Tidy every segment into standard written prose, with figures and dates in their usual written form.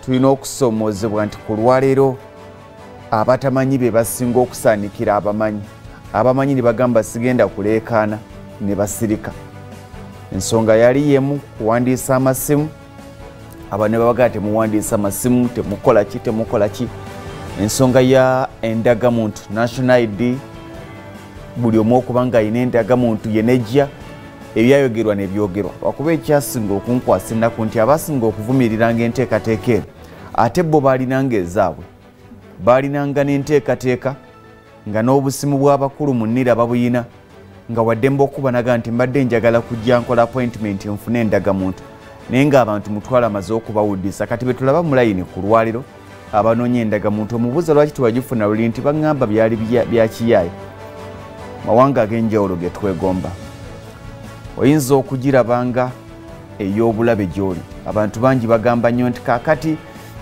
tulina okusoomozebwa nti ku lwaleero abatamanyi be basinga okusaanikira abamanyi ne bagamba sigenda kuleekaana ne basirika. Ensonga yali yemu kuwandiisa amasimu, abantu ne babagaa temuwandiisa amasimu, temukola ki. Ensonga ya Endagamuntu National ID, buli omu okuba nga ayina Endagamuntu yenejja ebyayogerwa ne byogerwa. Wakuba ekyasinga okunkwasa ennaku nti abasinga okuvumiriranga enteekateeka eno ate bo baalinanga ezaabwe, baalinanga n'enteekateeka nga n'obusimu bw'abakulu mu NIRA babuyina, nga waddemba okubanaga nti mbadde njagala kujja nkola appointment nfune Endagamuntu, naye ng'abantu mutwala amaze okubawuddisa. Kati be tulaba mu layini ku lwaliro abanoonya Endagamuntu, omubuuza lwaki tewagifuna luli nti baŋŋamba byali bya kiyaaye. Mawanga ag'enjawulo ge twegomba, oyinza okugirabanga ey'obulabe gy'oli. Abantu bangi bagamba nnyo nti kaakati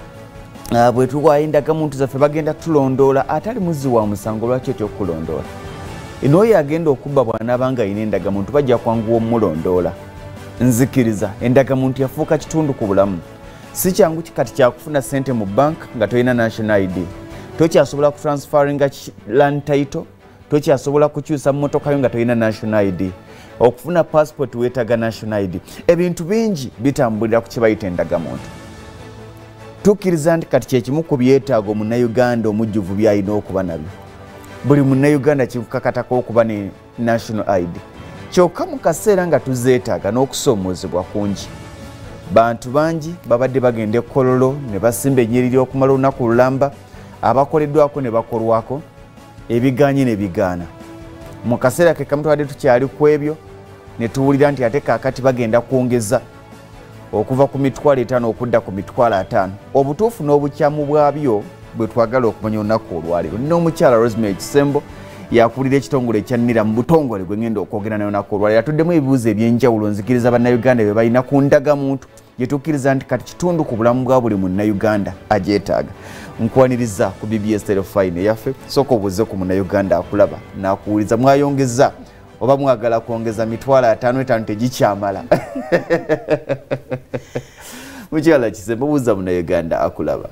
bwe tuwaayo Endagamuntu zaffe bagenda tulondoola, atali muzzi wa musango, lwaki otya okukulondoola? N'oyo agenda okubba bw'anaabanga ayina Endagamuntu bajja kwanguwa omulondoola. Nzikiriza Endagamuntu yafuuka kitundu ku bulamu. Si kyangu kati kyakufuna ssente mu bank nga tolina national ID. Tokyasobola kutransferinga land title, tokyasobola kukyusa mmotoka yo nga tolina national ID. Okufuna passport weetaga national ID. Ebintu bingi bitambulira ku kibayita Endagamuntu. Tukkiriza nti kati kyekimu ku byetaago munnayuganda omujjuvu byalina okuba nabyo. Buli munnayuganda kikukakatako okuba ne national ID. Kyokka mu kaseera nga tuzeetaaga n'okusoomoozebwa kungi, bantu bangi babadde bagenda ekkololo ne basimba ennyiriri okumala olunaku lulamba, abakoleddwako ne bakolwako, ebiganye ne bigaana. Mu kaseera ke kamu tubadde tukyali ku ebyo ne tuwulira nti ate kaakati bagenda kwongeza okuva ku 5,000 okudda ku 5,000. Obutuufu n'obukyamu bwabyo bwe twagala okumanya olunaku olwaleero. Nina omukyala Rosemary Kisembo yakulira ekitongole ekya NIRA mu butongole gwe ngenda okwogera nayo olunaku olwaleero. Atuddemu ebibuuzo eby'enjawulo, nzikiriza bannayuganda bye balina ku Ndagamuntu gye tukkiriza nti kati kitundu ku bulamu bwa buli munnayuganda agyetaaga. Nkwaniriza ku BBS Fine yaffe, sooka obuuze ku munnayuganda akulaba n'akuwuliza. Mwayongeza oba mwagala kwongeza 5,000 tegikyamala? Mukyala Kisembo, buuza munnayuganda akulaba.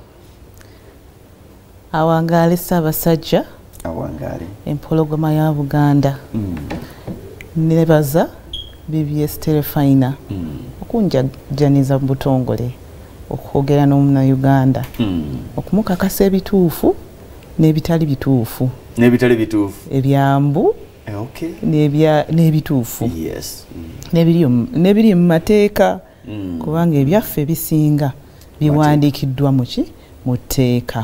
Awangaale Ssaabasajja, awangaale empologoma ya Buganda. Nebaza BBS Fine okunjajjaniza mu butongole okwogera n'omunnayuganda, okumukakasa ebituufu n'ebitali bituufu, ebyambu n'ebituufu, n'ebiri mu mateeka, kubanga ebyaffe bisinga biwandiikiddwa mu tteeka.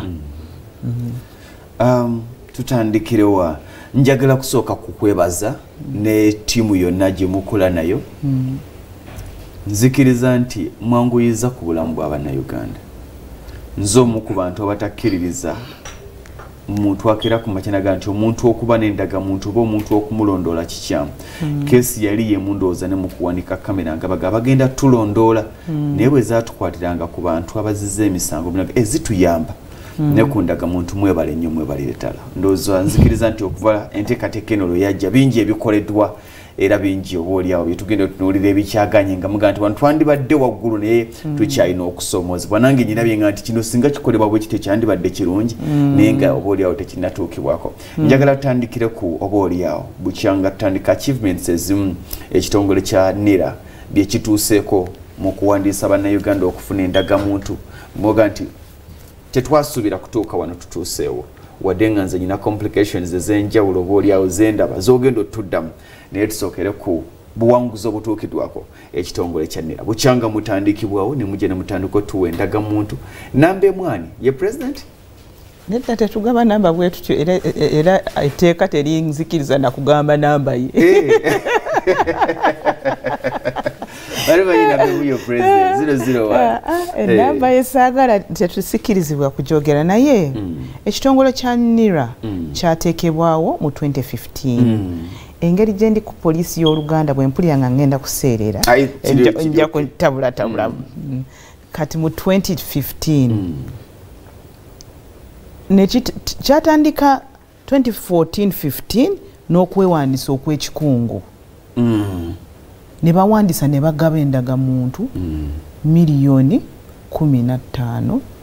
Tutandikirewa, njagala kusooka kukwebaza ne ttiimu yonna gye mukola nayo. Nzikiriza nti mwanguyiza ku bulamu bw'Abannayuganda. Nze omu ku bantu abatakkiririza muntu akera ku makinaga nti omuntu okuba n'Endagamuntu oba omuntu okumulondoola kikyamu. Keesi yali yemu ndowooza ne mu kuwanika kamera nga bagenda tulondoola, naye bwe zaatukwatiranga ku bantu abazizza emisango ezituyamba. Ne ku Ndagamuntu mwebale nnyo, mwebalire ddala. Ndowooza nzikiriza nti okuva enteekateeka eno lwe yajja bingi ebikoleddwa era bingi oboolyawo bye tugenda otunuulira ebikyaganye nga muga nti wano twandibadde waggulu naye tukyalina okusoomoozebwa. Nange nyirabye nga nti kino singa kikolebwa bwe kiti kyandibadde kirungi naye nga oboolyawo tekinnatuukibwako. Njagala tutandikire ku oboolyawo bukyanga tutandika achievements ezimu ekitongole kya NIRA bye kituuseeko mu kuwandiisa bannayuganda okufuna Endagamuntu. Mwoga nti tetwasuubira kutuuka wano tutuuseewo, wadde nga nze nyina complications ez'enjawulo oboolyawo zendaba z'ogenda otuddamu, naye tusookere ku buwanguzi obutuukiddwako ekitongole kya NIRA. Bukyanga mutandikibwawo ne mujja ne mutandika otuwa Endagamuntu. Namba emwani ye president? Nedda tetugamba namba bwe tutyo, era etteeka terinzikiriza na kugamba namba ye. Enamba yesaagala tetusikirizibwa kujoogera naye. Ekitongole kya NIRA kyateekebwawo mu 2015. Engeri gye ndi ku poliisi y'Oluganda bwe mpulira nga ngenda kuseerera nja kutabulatabula. Kati mu 2015 kyatandika 2014-15 n'okwewandiisa okw'ekikungu. Ne bawandiisa ne bagaba Endagamuntu miliyoni 15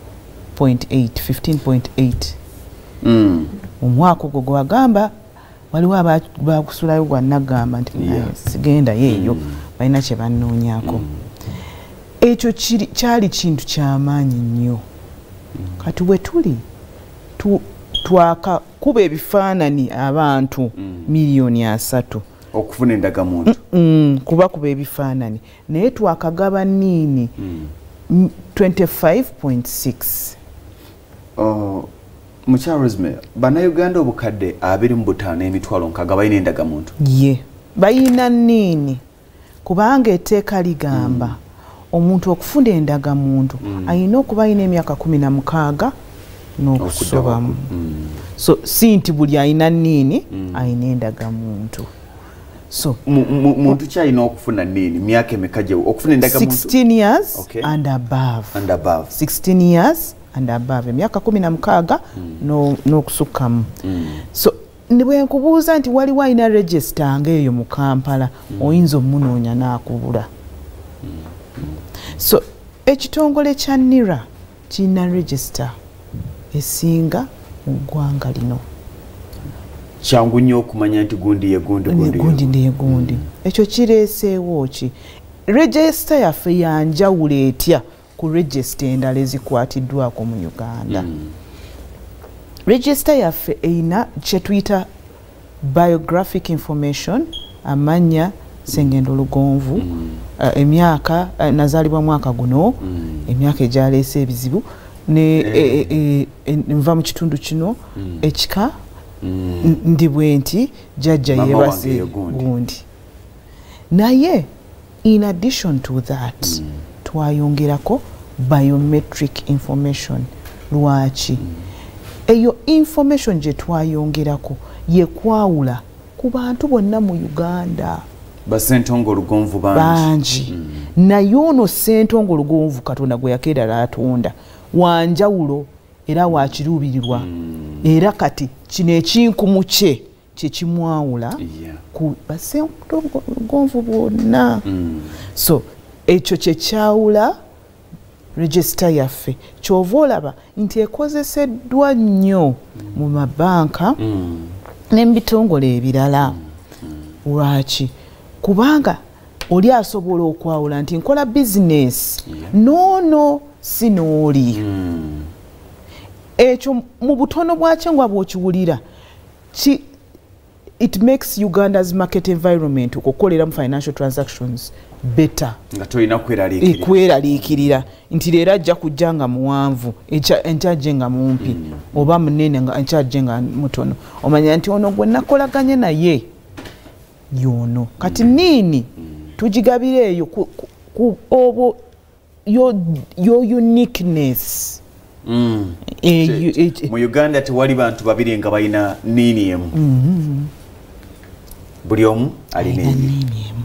15.8 omwaka ogwo gwagamba waliwo bakusulayo gwanagamba nti sigenda yeeyo balina kye bannoonyako ekyo kyali kintu kyamaanyi nnyo kati we tuli twakakuba ebifaanani abantu miliyoni 3 okufuna endagamuntu kubakuba ebifaanani naye twakagaba nini 25.6 mukyala Rosemary bannayuganda obukadde 25 emitwalo nkaaga balina endagamuntu ye bayina nini kubanga etteeka ligamba omuntu okufuna endagamuntu ayina okuba ayina emyaka 16 n'okusobamu so si nti buli ayina nini ayina endagamuntu so muntu kyalina okufuna nini myaka emeka gye okufuna endagamuntu 16 years and above 16 years and above emyaka 16 n'okusukkamu so bwe nkubuuza nti waliwo ayina register ng'eyo mu Kampala oyinza omunoonya n'akubula so ekitongole kya NIRA kirina register esinga mu ggwanga lino kyangu nnyo okumanya nti gundi yegundi ekyo kireeseewo ki register yaffe yanjawulo etya ku register endala ezikwatiddwako mu Uganda register yaffe eyina kye tuyita biographic information amannya Sengendo Lugonvu emyaka nazaalibwa mwaka guno emyaka egyaleese ebizibu nva mu kitundu kino ekika ndi bwe nti jjajja yeebase gundi naye in addition to that twayongerako biometric information lwaki eyo information gye twayongerako yekwawula ku bantu bonna mu Uganda basentongo Lugonvu bangi naye ono Ssentongo Lugonvu Katonda gwe yakeera atonda wanjawulo era wakiruubirirwa era kati kino ekinkumu kye kyekimwawula ku Bassentongo Lugonvu bonna so ekyo kyekyawula register yaffe kyova olaba nti ekozeseddwa nnyo mu mabanka n'ebitongole ebirala lwaki kubanga oli asobola okwawula nti nkola bizinesi noono si nooli ekyo mu butono bwakyo nga bw'okiwulira it makes Uganda's market environment okukolera mu financial transactions better nga tolina kweraliikirira nti leero ajja kujja nga muwanvu enkyajje nga mumpi oba munene nga enkyajje nga mutono omanya nti ono gwe nakolaganye naye yono kati nini tugigabire eyo obo your uniqueness mu Uganda tewali bantu babiri nga balina nini emu buli omu alina nini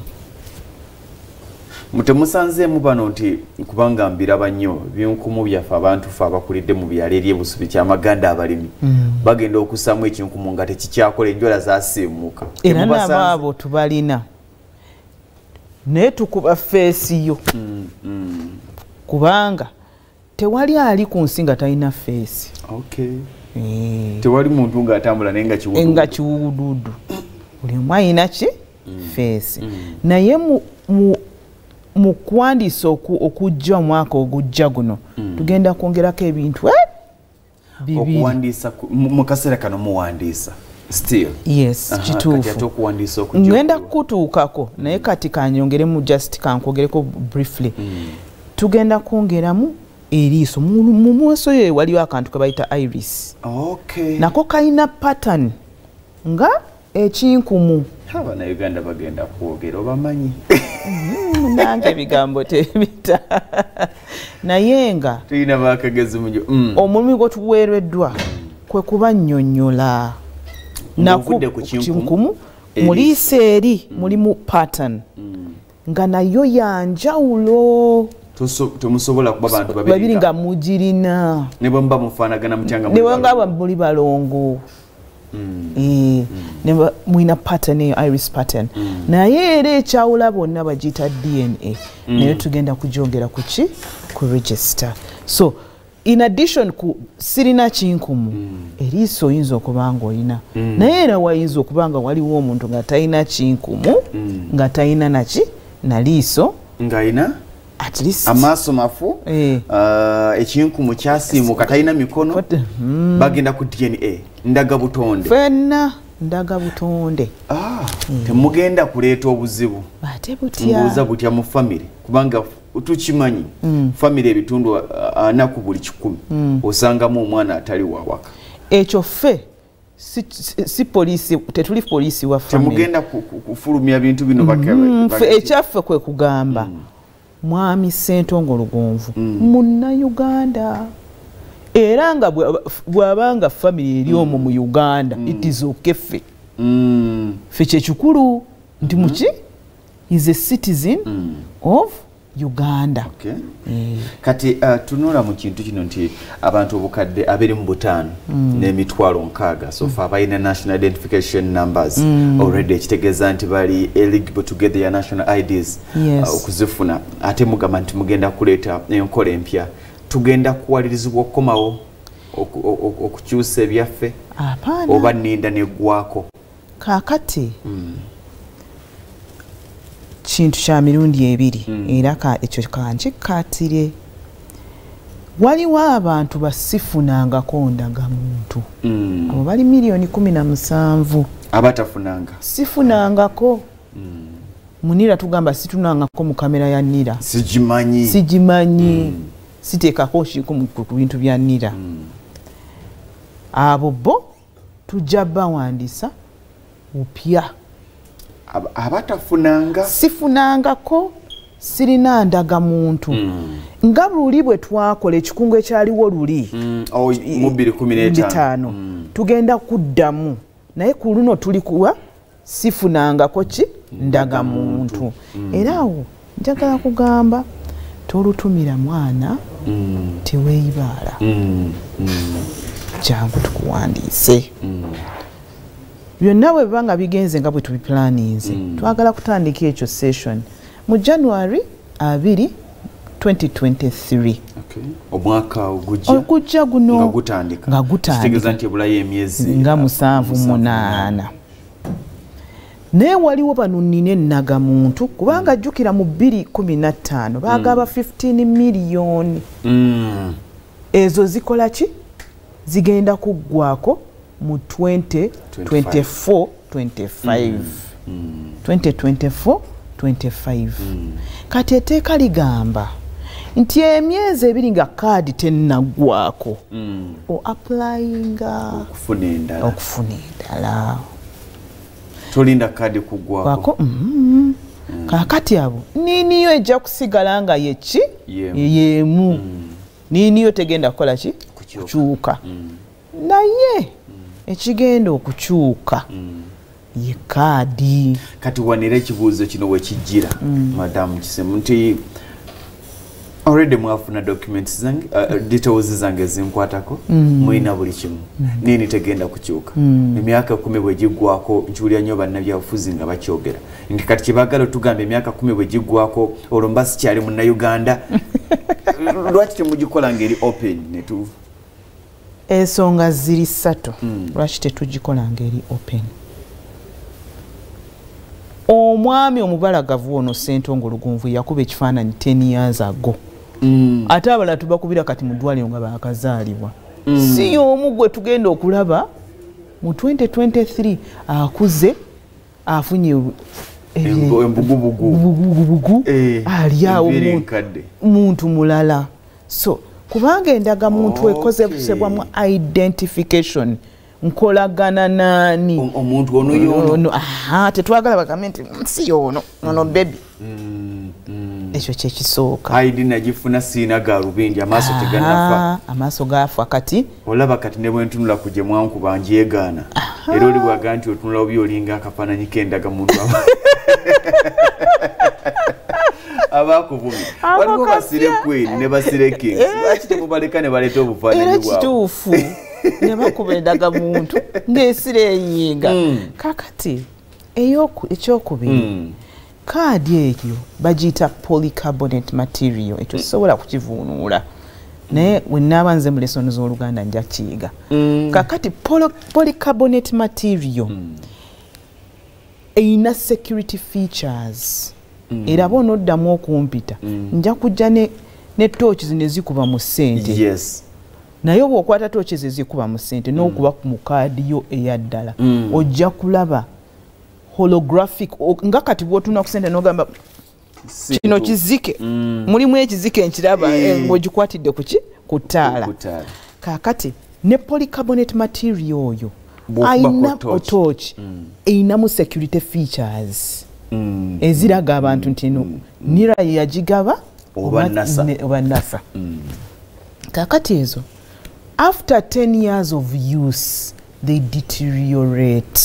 mutemusanzeemu bano nti kubanga mbiraba nnyo by'enkumu byaffe abantu ffe abakulidde mu byalo eri ebusubi kyamaganda abalimi bagenda okusaamu ekinkumu nga tekikyakola enjola zaasiimuka era n'abaabo tubalina naye tukuba feesiyo kubanga tewali ali ku nsi nga talina feesi tewali muntu ng'atambula naye nga kiwududu buli omu alina ki feesi naye mu kuwandiisa okujja omwaka ogujja guno tugenda kwongerako ebintu okuwandiisa mu kaseera kano muwandiisa still yes kituufu ngenda kutuukako naye kati kanyongeremu just kankogereko briefly tugenda kwongeramu eriiso mu mweso ye waliwo akantu ke bayita iris nako kalina pattern nga ekinkumu Abannayuganda bagenda kwogera obamanyi nange ebigambo tebita naye nga tulina bakagezi munyo omulimu gwe tuweereddwa kwe kuba nnyonnyola kinkumu muliisa eri mulimu pattern nga nayo yanjawulo temusobola kuba bantu babiri nga mugirina ne bwe muba mufaanagana mutyanga nga muli balongo mwina pattern eyo iris pattern naye era ekyawula bonna bagiyita DNA naye tugenda kugyongera ku register so in addition ku sirina kinkumu eriiso oyinza okuba nga olina naye era wayinza okuba nga waliwo omuntu nga talina kinkumu nga talina naki na liiso ng'alina at least amaaso mafu ekinkumu kyasiimuka talina mikono bagenda ku DNA ndagabutonde fenna ndagabutonde temugenda kuleeta obuzibu ate butya mbuuza butya mu family kubanga tukimanyi family ebitundu 4 ku buli 100 osangamu omwana atali wawaka ekyo ffe si polisi tetuli polisi wa family temugenda kufulumya bintu bino ekyaffe kwe kugamba mwami Ssentongo Lugonvu munna Uganda era nga bwabanga family eri omwo mu Uganda it is okay ffe ffe kyekikulu nti muki is a citizen of Uganda. Kati tunula mu kintu kino nti abantu obukadde 25 n'emitwalo 6 so far bayina national identification numbers already ekitegeeza nti bali eligible to get their national IDs okuzifuna ate mugamba nti mugenda kuleeta enkola empya tugenda kuwalirizibwa okukomawo okukyusa ebyaffe oba nninda neggwako kaakati kintu kya mirundi ebiri era ekyo kankikkaatire waliwo abantu basifunangako ndagamuntu abo bali miliyoni 17 abatafunanga sifunangako mu NIRA tugamba situnangako mu kamera ya NIRA sigimanyi siteekako nkiiko ku bintu bya NIRA abo bo tujja bawandiisa upya abatafunanga sifunangako sirina ndagamuntu nga luli bwe twakola ekikungu ekyaliwo luli mu 2015 tugenda kuddamu naye ku luno tuli kuwa sifunangako ki ndagamuntu era awo njagala kugamba tolutumira mwana teweeyibaala jangu tukuwandiise byonna bwe bibanga bigenze nga bwe tubiplaninze twagala kutandika ekyo session mu January 2 2023 omwaka ogujja guno nga gutandika kitegeeza nti ebulayo emyezi nga 7-8 naye waliwo bano nnina ennagamuntu kubanga jjukira mu 2015 baagaba 15 miliyoni ezo zikola ki zigenda kuggwako mu 2024-25 kati etteeka ligamba nti emyezi ebiri nga kaadi tennaggwako o applyinga okufuna endala tolinda kaadi kuggwako kaakati abo niiniyo ejja kusigala nga yeki yemu niiniyo tegenda kukola ki kukyuka naye ekigenda okukyuka ye kaadi kati wanira ekibuuzo kino wekijjira madamu Kisembo nti already mwafuna documents zange details zange zinkwatako mulina buli kimu nini tegenda kukyuka emyaka 10 bwegiggwako nkiwulira nnyo bannabyabufuzi nga bakyogera nti kati kyebagala tugambe emyaka 10 bwegiggwako olwo mba sikyali munnayuganda lwaki temugikola ngeri open netu ensonga ziri 3 lwaki tetugikola ngeri open omwami omubalagavu ono Ssentongo Lugonvu yakuba ekifaananyi 10 years ago ate abalala tubakubira kati mu ddwaliro nga baakazaalibwa si y'omu gwe tugenda okulaba mu 2023 akuze afunye embugubugu ali awo muntu mulala so kubanga endagamuntu ekozesebwa mu identification nkolagana nani omuntu ono yono tetwagala bagambe nti si yono ono baby ekyo kyekisooka ID nagifuna siina galubindi amaaso teganafa amaaso gafa kati olaba kati ne bwentunula kuje mwanku banjeegaana era oli bwaga nti otunula obi olinga akafaananyi k'endagamuntu abakuvumi waliwo basire kweri ne basire kings lwaki temubaleka ne baleeta obufaananyi bwabwe era kituufu ne bakuba endagamuntu ng'esira enyinga kakati ekyokubiri kaadi eyo bagiyita polycarbonate material ekyo sobola kukivuunuula naye wenaba nze mu lesson z'Oluganda nja kiyiga kakati polycarbonate material eyina security features era bona oddamu okumpita nja kujja ne torch zine zikuba mu ssente yes naye bw'okwata torch zikuba mu ssente n'okuba mu kaadi yo eyaddala ojja kulaba holographic nga kati bw'otuna ku ssente n'ogamba kino kizike mulimu ekizike enkiraba ng'ogikwatidde ku ttaala kaakati ne polycarbonate material oyo ayina torch eyinamu security features eziraga abantu nti eno NIRA yagigaba oba NASA kaakati ezo after 10 years of use they deteriorate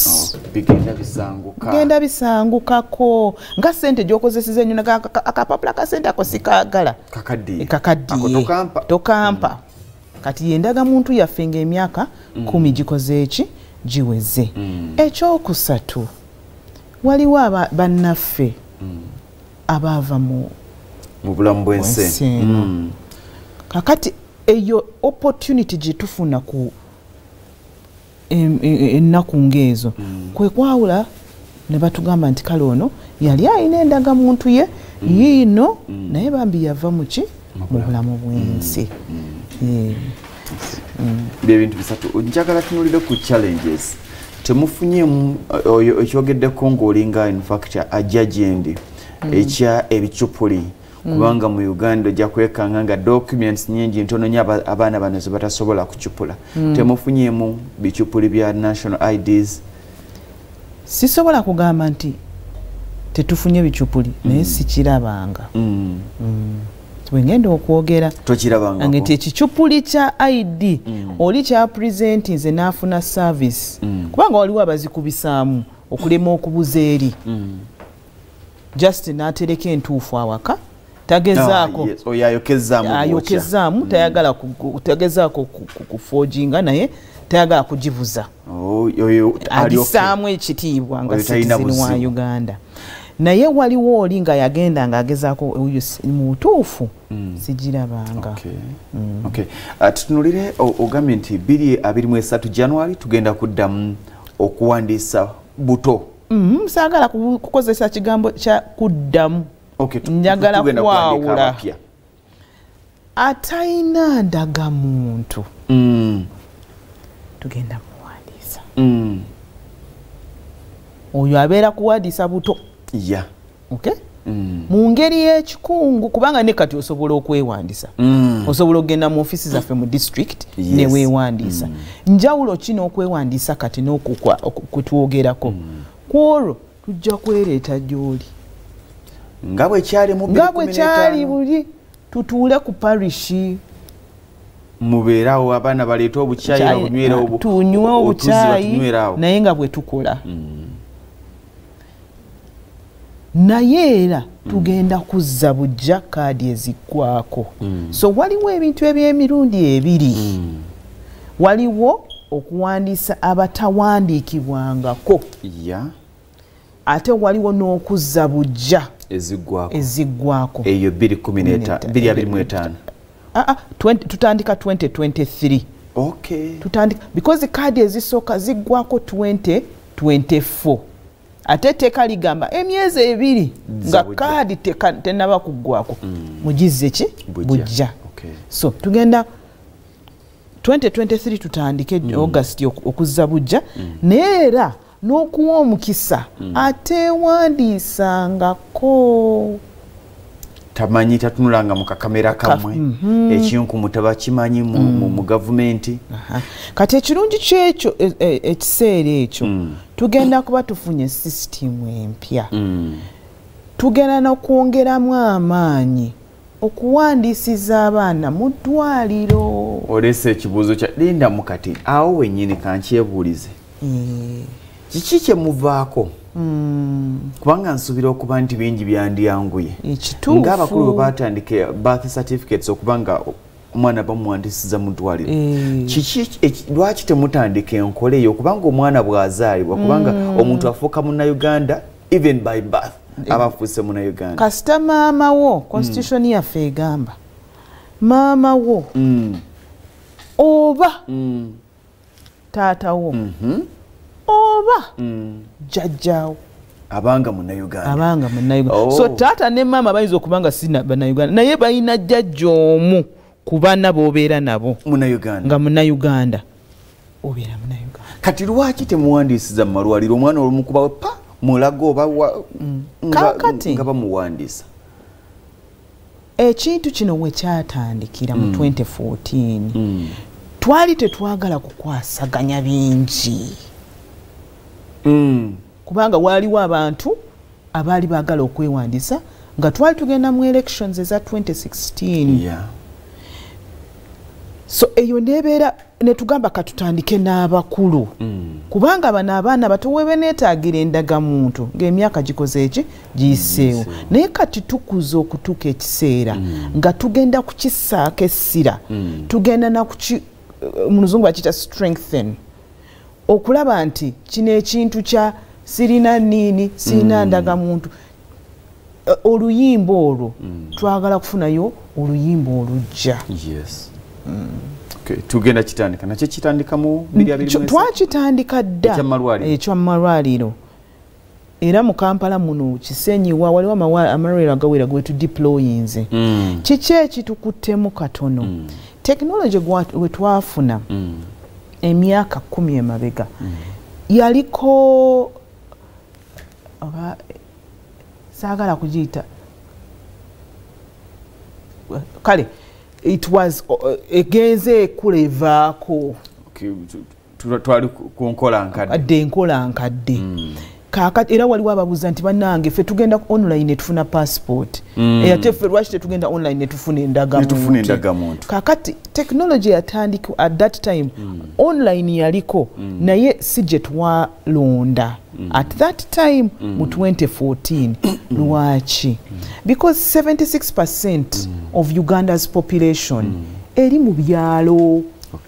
genda bisangukako nga sente gyokozeseza ennyo akapapula ka sente ako sikagala kakaddiye tokampa kati Endagamuntu yaffe ng'emyaka 10 gikoze eki giweze ekyokusatu waliwo bannaffe abaava mu bulamu bw'ensi kakati eyo opportunity gitufuna ku ennaku ng'ezo kwe kwawula ne batugamba nti kale ono yali ayina Endagamuntu ye yiino naye bambi yava mu mu bulamu bw'ensi byebintu bisatu njagala tunulire ku challenges temufunyemu oyo ekyogeddeko ng'olinga in fact ajajendi ekya ebicupuli kubanga mu Uganda ojja kwekanga nga documents nyingi ntono nnyo abaana bano ze batasobola kucupula temufunyemu bicupuli bya national IDs sisobola kugamba nti tetufunye bicupuli naye sikirabanga wengenda okwogera tokirabanga nti ekicupuli kya ID oli kya presenting ze naafuna service kubanga waliwo abazikubisaamu okulema okubuza eri just n'atereka entuufu awaka tagezaako ayokezaamu tagezaako kufoginga naye tayagala kugibuza alisaamu ekitiibwa nga citizen wa Uganda naye waliwo oli nga yagenda ng'agezaako oyo mu butuufu sigirabanga. Tutunulire ogambye nti 2023 January tugenda kuddamu okuwandiisa buto. Saagala kukozesa kigambo kya kuddamu. Njagala kuwaawula atayina Endagamuntu tugenda muwandiisa. Oyo abeera kuwandiisa buto. Yeah. Okay? Mu ngeri y'ekikungu kubanga ne kati osobola okwewandiisa. Osobola okugenda mu offices zaffe mu district ne weewandiisa. Njawulo kino okwewandiisa kati n'okutwogerako. Kwolwo tujja kwereeta gy'oli. Nga bwe kyali mu 2015. Nga bwe kyali buli tutuule ku parishi. Mubeerawo abaana baleeta obucaayi babunywera tunywe obucaayi naye nga bwe tukola. Naye era tugenda kuzza bujja kaadi eziggwako. So waliwo ebintu eby'emirundi ebiri. Waliwo okuwandiisa abatawandiikibwangako. Ate waliwo n'okuzza bujja eziggwako. Eyo 2015. Tutandika 2023. Okay. Tutandika because kaadi ezisooka ziggwako 2024. Ate teka ligamba emyezi ebiri nga kaadi tenaba kuggwako. Mugizze ki? Bujja. So tugenda 2023 tutandike August okuzza bujja neera n'okuwa omukisa ateewandiisangako. Tamanyi tatunulanga mu kakamera kamwe ekinku mutaba kimanyi mu gavumenti. Kati ekirungi kyekyo ekiseera ekyo tugenda kuba tufunye system empya. Tugenda n'okwongeramu amaanyi okuwandiisiza abaana mu ddwaliro. Olese ekibuuzo kya linda mukati awo wennyini kankyebuulize. Kiki kye muvaako? Kubanga nsuubira okuba nti bingi byandyanguye. Ng'abakulu bwe baatandika birth certificates okubanga omwana bamuwandiisiza mu ddwaliro. Lwaki temutandika enkola eyo kubanga omwana bw'azaalibwa kubanga omuntu afuuka munnayuganda even by birth aba afuuse munnayuganda. Kasita maama wo constitution yaffe egamba maama wo oba taata wo oba jjajjaawo abanga munnayuganda so taata ne maama bayinza okubanga si bannayuganda naye balina jjajja omu ku baana b'obeera nabo nga munnayuganda obeera munnayuganda. Kati lwaki temuwandiisiza mu malwaliro omwana olumukubawe pa mulago oba nga bamuwandiisa? Ekintu kino we kyatandikira mu 2014 twali tetwagala kukwasaganya bingi kubanga waliwo abantu abaali baagala okwewandiisa nga twali tugenda mu elections eza 2016. So eyo nebeera netugamba katutandike n'abakulu kubanga bano abaana bato we beneetaagira endagamuntu ng'emyaka gikoze eki giyiseewo naye kati tukuza okutuuka ekiseera nga tugenda kukisaako essira tugenda mu luzungu bakiyita strengthen okulaba nti kino ekintu kya sirina nini sirina ndagamuntu oluyimba olwo twagala kufunayo oluyimba olujja. Tugenda kitandika nakyo kitandika mu twakitandika dda ekyamalwaliro era mu Kampala muno Kisenyiwa waliwo amalwaliro agawera gwe tudeployinze kiki ekitukuttemu katono technology we twafuna emyaka 10 emabega yaliko saagala kugiyita kale it was egenze kulevaako twali ku nkola nkadde kakati era waliwo ababuuza nti bannange ffe tugenda online tufuna passport ate ffe lwaki tetugenda online tufuna endagamuntu. Kakati technology yatandika at that time online yaliko naye si gye twalonda at that time mu 2014 lwaki because 76% of Uganda's population eri mu byalo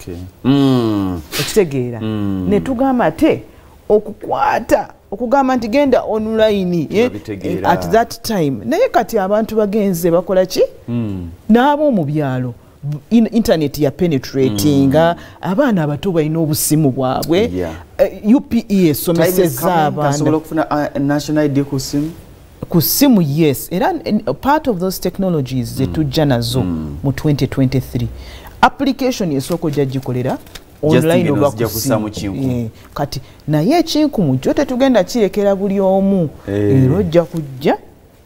ekitegeera ne tugamba ate okugamba nti genda online at that time naye kati abantu bagenze bakola ki n'abo mu byalo internet ya penetrating abaana abato balina obusimu bwabwe UPE esomeseza abaana national ID ku simu yes era part of those technologies zetujja nazo mu 2023 application esoko jajikolera online oba kusimu kati naye ekinkumu kyo tetugenda kirekera buli omu era ojja kujja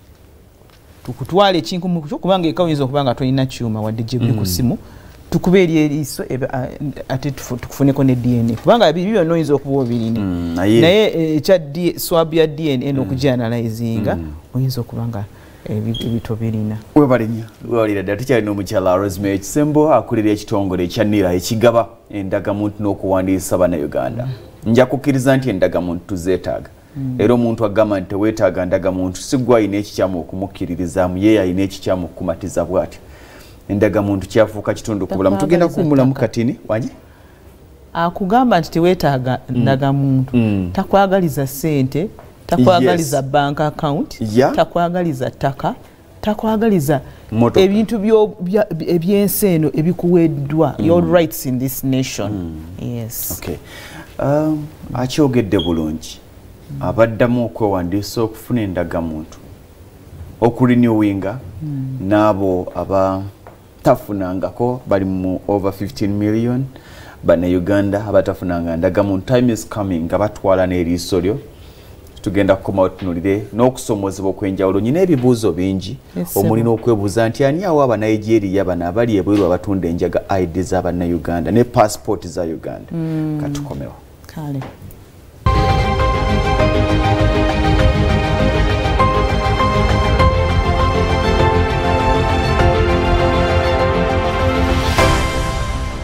tukutwala ekinkumu kyo kubanga ekawinza okubanga tulina kyuma wadde gye buli ku simu tukube eri eriiso ate tukufuneko ne DNA kubanga bibyo noyinza okuba obirina naye ekya swab ya DNA n'okujianalyzinga oyinza okubanga ebito birina. Webalenya wewalira ddala tukyalina omukyala Rosemary Kisembo akulira ekitongole ekya NIRA ekigaba endagamuntu n'okuwandiisa bannayuganda. Nja kukkiriza nti endagamuntu tuzeetaaga era omuntu agamba nti teweetaaga ndagamuntu sigwa ayina ekikyamu okumukkiririzaamu ye ayina ekikyamu okukumatiza bw'ati endagamuntu kyafuuka kitundu ku bulamu. Tugenda kuwummulamu katini wangi akugamba nti teweetaaga ndagamuntu takwagaliza ssente takwagaliza bank account takwagaliza ttaka takwagaliza ebintu ebyensi eno ebikuweddwa your rights in this nation. Yes. Okay. Akyogedde bulungi abaddamu okwewandiisa okufuna endagamuntu okurenewinga n'abo abatafunangako bali mu over 15 million bannayuganda abatafunanga ndagamuntu. Time is coming nga batwala n'eriiso lyo tugenda kukomawo tutunulire n'okusomozebwa okwenjawulo. Nyina ebibuuzo bingi omulina okwebuuza nti ani awo abanigeria bano abali ebweru abatunda enjaga ID z'abannayuganda ne passport za Uganda. Katukomewo. Kale.